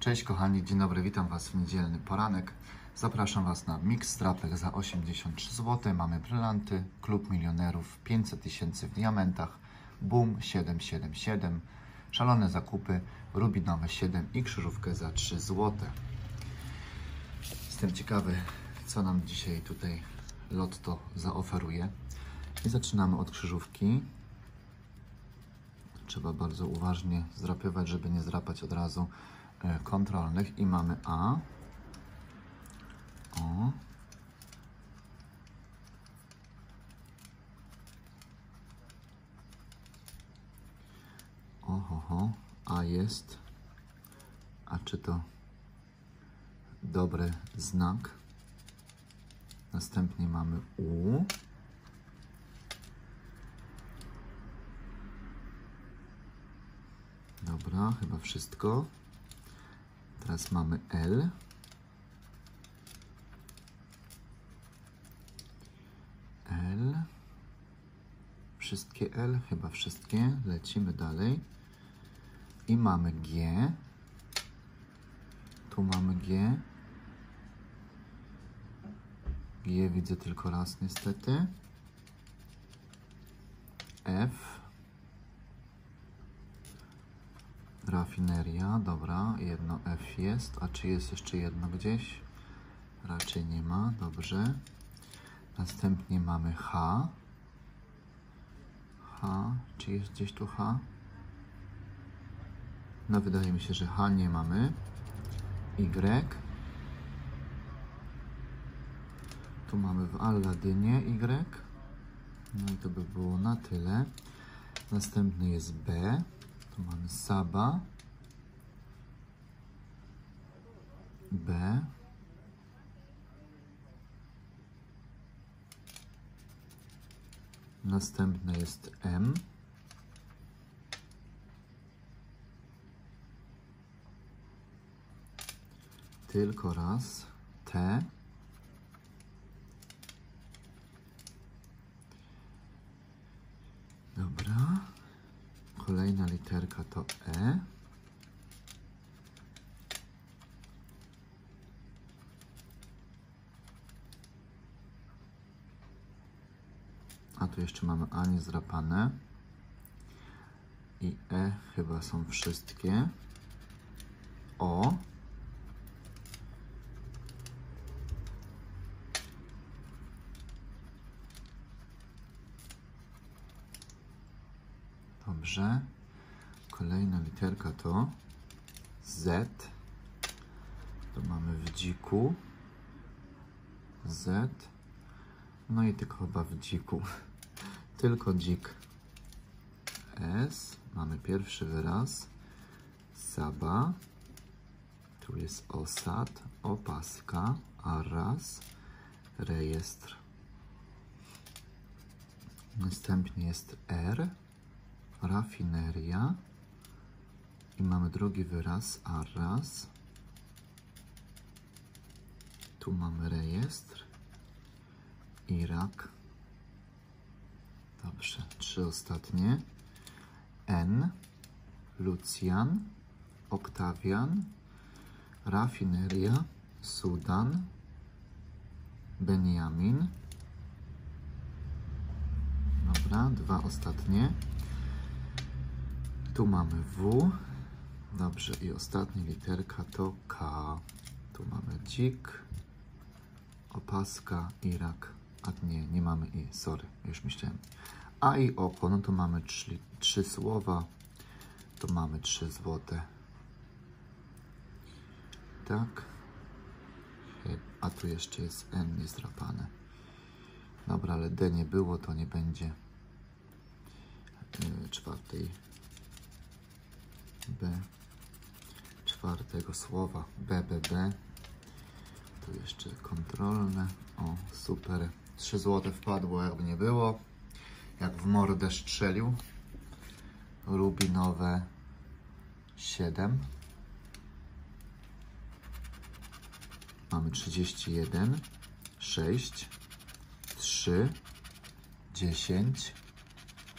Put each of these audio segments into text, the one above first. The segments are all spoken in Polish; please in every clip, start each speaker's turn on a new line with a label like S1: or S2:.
S1: Cześć kochani, dzień dobry, witam Was w niedzielny poranek. Zapraszam Was na mix strapek za 83 zł. Mamy brylanty, klub milionerów, 500 000 w diamentach, boom 777, szalone zakupy, rubinowe 7 i krzyżówkę za 3 zł. Jestem ciekawy, co nam dzisiaj tutaj Lotto zaoferuje. I zaczynamy od krzyżówki. Trzeba bardzo uważnie zdrapywać, żeby nie zdrapać od razu kontrolnych. I mamy A, O, ohoho, A jest. A czy to dobry znak? Następnie mamy U. Dobra, chyba wszystko. Teraz mamy L. L. Wszystkie L, chyba wszystkie. Lecimy dalej. I mamy G. Tu mamy G. G widzę tylko raz niestety. F. Rafineria, dobra, jedno F jest, a czy jest jeszcze jedno gdzieś? Raczej nie ma, dobrze. Następnie mamy H. H, czy jest gdzieś tu H? No wydaje mi się, że H nie mamy. Y. Tu mamy w Alladynie Y. No i to by było na tyle. Następny jest B. Tu mamy Saba, B, następne jest M, tylko raz, T, dobra. Kolejna literka to E. A tu jeszcze mamy A niezdrapane. I E chyba są wszystkie. O. Dobrze. Kolejna literka to Z. Tu mamy w dziku. Z. No i tylko chyba w dziku. Tylko dzik. S. Mamy pierwszy wyraz. Saba. Tu jest osad. Opaska. Aras. Rejestr. Następnie jest R. Rafineria. I mamy drugi wyraz, Aras. Tu mamy rejestr. Irak. Dobrze, 3 ostatnie. N. Lucjan. Oktawian. Rafineria. Sudan. Benjamin. Dobra, 2 ostatnie. Tu mamy W. Dobrze, i ostatnia literka to K. Tu mamy dzik, opaska, Irak. A nie, nie mamy I, sorry, już myślałem. A i oko, no to mamy 3 słowa. Tu mamy 3 złote. Tak. A tu jeszcze jest N niezdrapane. Dobra, ale D nie było, to nie będzie czwartej B. Czwartego słowa BBB. Tu jeszcze kontrolne. O, super. 3 złote wpadło, jakby nie było. Jak w mordę strzelił. Rubinowe 7. Mamy 31, 6, 3, 10,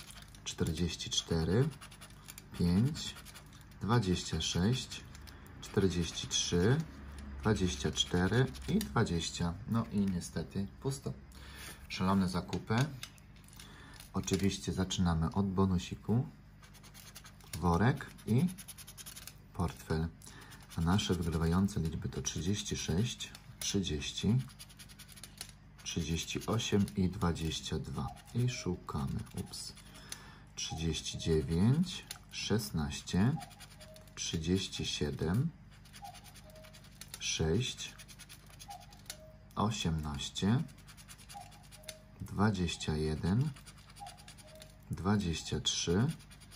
S1: 44, 5, 26, 43, 24 i 20. No i niestety pusto. Szalone zakupy. Oczywiście zaczynamy od bonusiku. Worek i portfel. A nasze wygrywające liczby to 36, 30, 38 i 22. I szukamy. 39, 16, 37, 6, 18, 21, 23,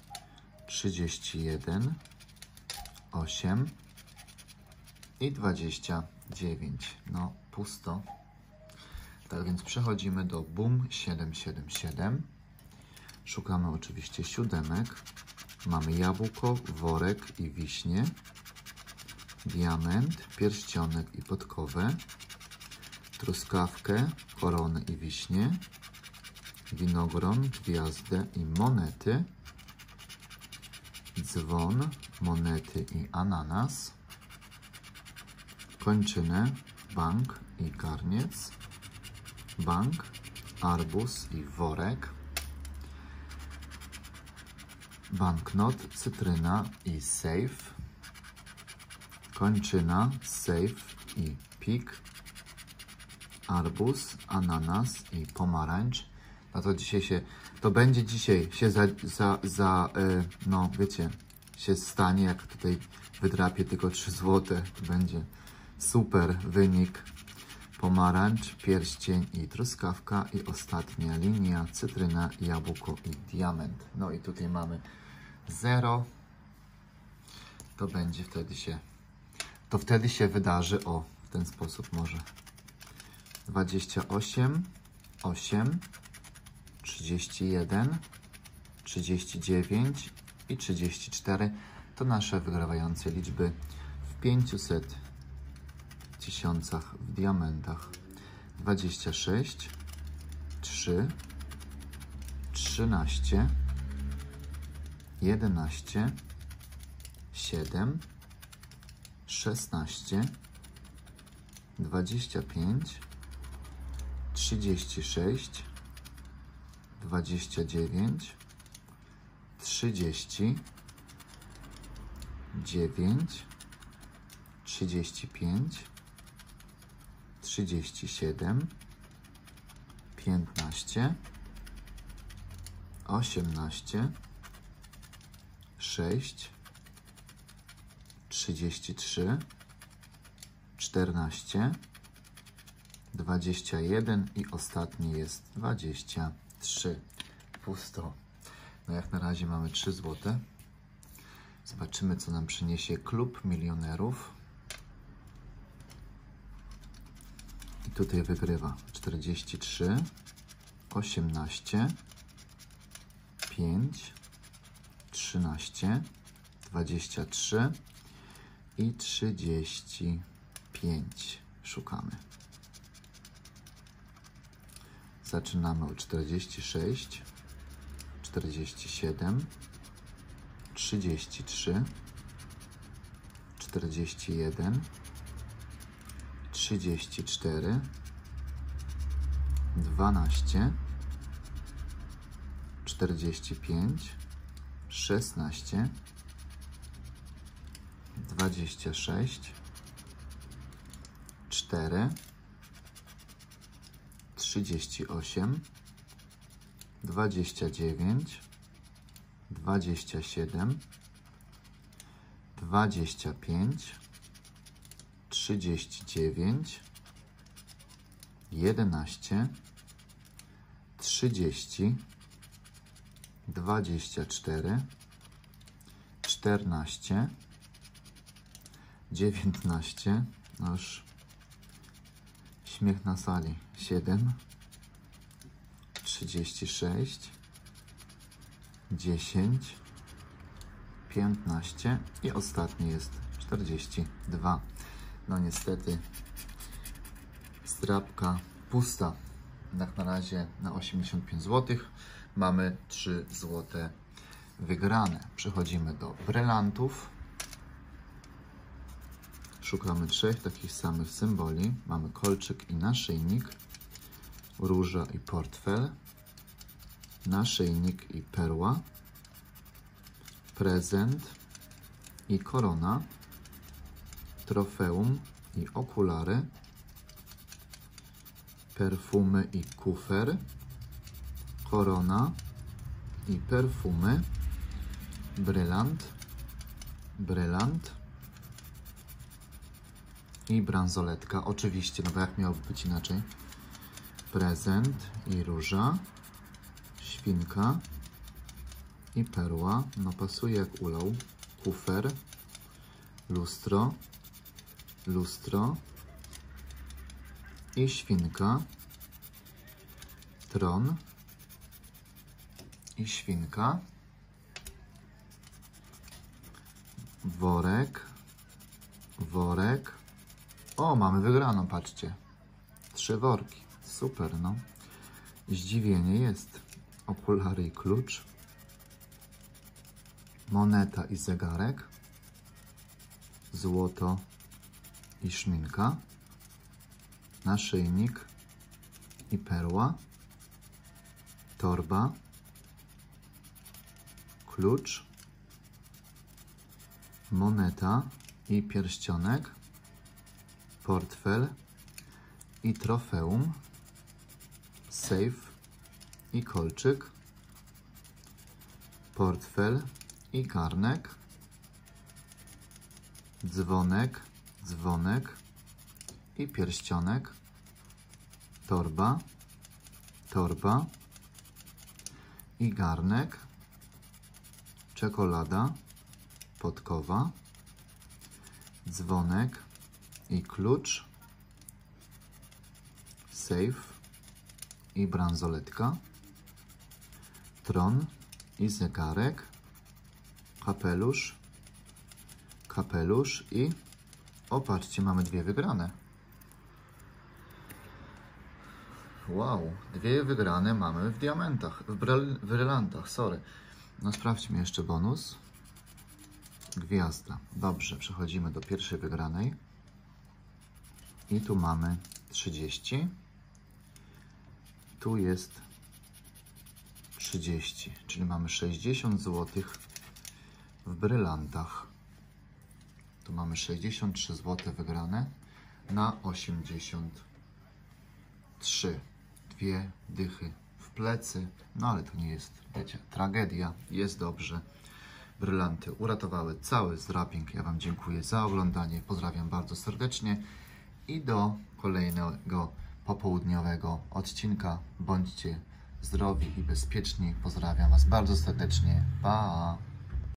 S1: 31, 8 i 29. No, pusto. Tak więc przechodzimy do BUM 777. Szukamy oczywiście siódemek. Mamy jabłko, worek i wiśnie, diament, pierścionek i podkowę, truskawkę, koronę i wiśnie, winogron, gwiazdę i monety, dzwon, monety i ananas, kończynę, bank i garniec, bank, arbuz i worek, banknot, cytryna i safe, kończyna, safe i pik, arbuz, ananas i pomarańcz. No to dzisiaj to będzie dzisiaj się no wiecie, się stanie, jak tutaj wydrapię tylko 3 zł, będzie super wynik. Pomarańcz, pierścień i truskawka i ostatnia linia, cytryna, jabłko i diament. No i tutaj mamy 0. To będzie wtedy się wydarzy, o, w ten sposób może. 28, 8, 31, 39 i 34 to nasze wygrywające liczby w 500 tysiącach w diamentach. 26, 3, 13, 11, 7, 16, 25, 36, 29, 30, 9, 35, 37, 15, 18, 6, 33, 14, 21 i ostatni jest 23. Pusto. No jak na razie mamy 3 zł. Zobaczymy, co nam przyniesie Klub Milionerów. I tutaj wygrywa 43, 18, 5, 13, 23 i 35. Szukamy. Zaczynamy od 46, 47, 33, 41, 34, 12, 45, 16, 26, 4, 38, 29, 27, 25, 39, 11, 30, 24, 14, 19, no już śmiech na sali, 7, 36, 10, 15 i ostatni jest 42. No niestety zdrabka pusta. Jak na razie na 85 zł mamy 3 zł wygrane. Przechodzimy do brylantów. Szukamy 3 takich samych symboli. Mamy kolczyk i naszyjnik, róża i portfel, naszyjnik i perła, prezent i korona, trofeum i okulary, perfumy i kufer, korona i perfumy, brylant i bransoletka. Oczywiście, no bo jak miałoby być inaczej? Prezent i róża, świnka i perła. No pasuje jak ulał. Kufer, lustro i świnka, tron i świnka, worek. O, mamy wygraną, patrzcie. 3 worki. Super, no. Zdziwienie jest. Okulary i klucz. Moneta i zegarek. Złoto i szminka. Naszyjnik i perła. Torba. Klucz. Moneta i pierścionek. Portfel i trofeum. Safe i kolczyk. Portfel i garnek. Dzwonek i pierścionek. Torba i garnek. Czekolada, podkowa, dzwonek i klucz, safe i bransoletka, tron i zegarek, kapelusz i opatrzcie, mamy 2 wygrane. Wow, 2 wygrane mamy w diamentach, w brylantach, sorry. No sprawdźmy jeszcze bonus. Gwiazda. Dobrze, przechodzimy do pierwszej wygranej. I tu mamy 30. Tu jest 30, czyli mamy 60 zł w brylantach. Tu mamy 63 zł wygrane na 83. 2 dychy w plecy, no ale to nie jest, wiecie, tragedia, jest dobrze. Brylanty uratowały cały zdraping. Ja Wam dziękuję za oglądanie, pozdrawiam bardzo serdecznie i do kolejnego popołudniowego odcinka. Bądźcie zdrowi i bezpieczni. Pozdrawiam Was bardzo serdecznie. Pa!